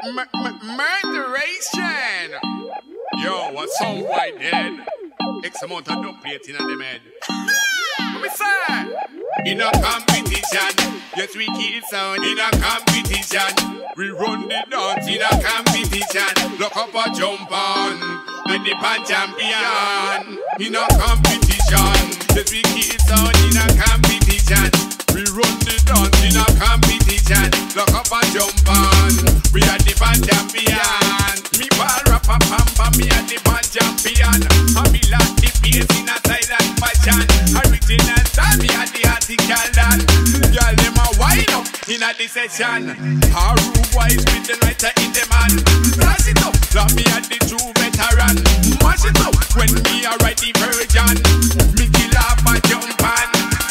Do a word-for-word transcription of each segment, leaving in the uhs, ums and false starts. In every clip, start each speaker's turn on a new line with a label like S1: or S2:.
S1: Murderation. Yo, what some boy dead? X amount of dub plate in the head. What me say? In a competition, yes we keep sound in a competition. We run the dance in a competition. Look up a jump on, and the pan champion. In a competition, yes we keep sound in a competition. We run the dance in a competition. Look up a jump on, we are the pan champion. Me ball rap a pam pam, me are the pan champion. And me like the pace in a silent fashion. Original style, me are the article dan. Y'all them a wind up in a the session. Our room wise with the lighter in the man. Flash it up, love me at the true veteran. Mash it up when me a write the version. Me kill off a jump on.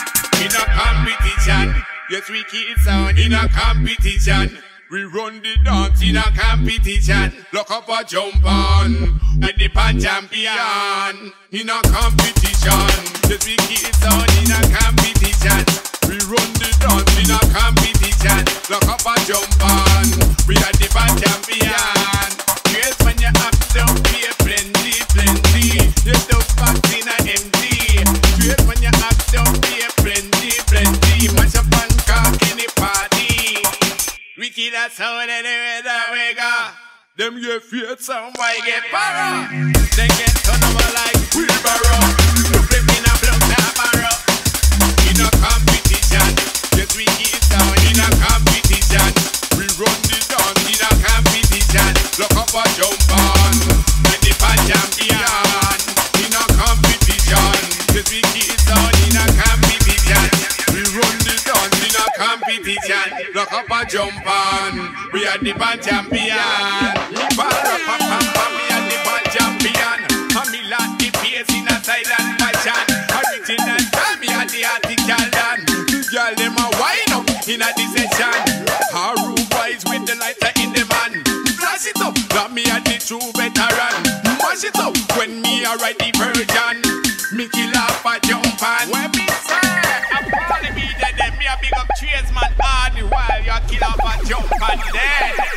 S1: In a competition, yes we keep sound in a competition. We run the dance in a competition. Look up a jump on, and the pan champion. In a competition, yes we keep sound in a competition. We run the dance in a competition. Look up a jump on, we are the pan champion. Yes, when you have to pay plenty, plenty. You don't pass in a empty. Yes, when you have to pay plenty, plenty. Mash up and cock in the party. We kill that sound anywhere that we go. Them get feared, some boy get para. They get turned over like wheelbarrow. You flip in a block that barrow. In a competition, yes we keep sound in a competition. We run the dance in a competition. Look up a jump on, and the pan champion. In a competition, yes we keep sound in a competition. We run the dance in a competition. Look up a jump on, we are the pan champion. Me ball up a pam pam, me are the pan champion. And me like the pace in a silent fashion. Original style, me are the article dan. Y'all them a wind up in a the session. Our room wise with the lighter in the man. Flash it up, that me are the true veteran. Mash it up when me a write the version. Me kill off a jump on. When me say I'm calling me dead, then me a big up Tradesman all the while you kill off a jump on dead.